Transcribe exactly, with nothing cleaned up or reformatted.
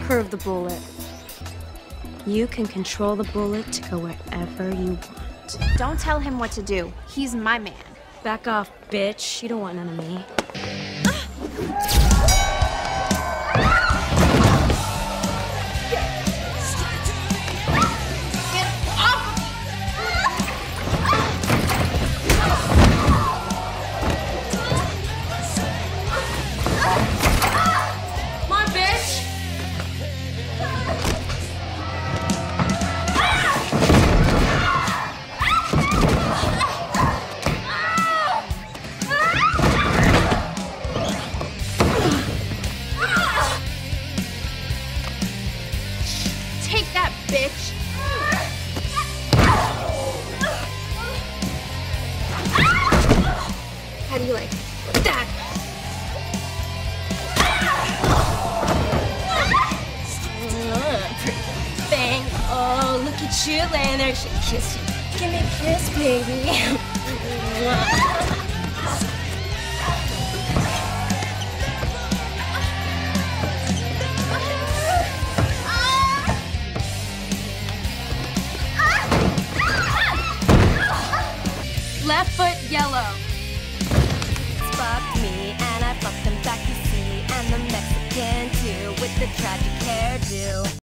temper of the bullet. You can control the bullet to go wherever you want. Don't tell him what to do. He's my man. Back off, bitch. You don't want none of me. Take that, bitch! How do you like that? Bang! Oh, look at you laying there. She kiss you. Give me a kiss, baby. Left foot yellow. Fucked me and I fucked them back, you see. And the Mexican too with the tragic hairdo.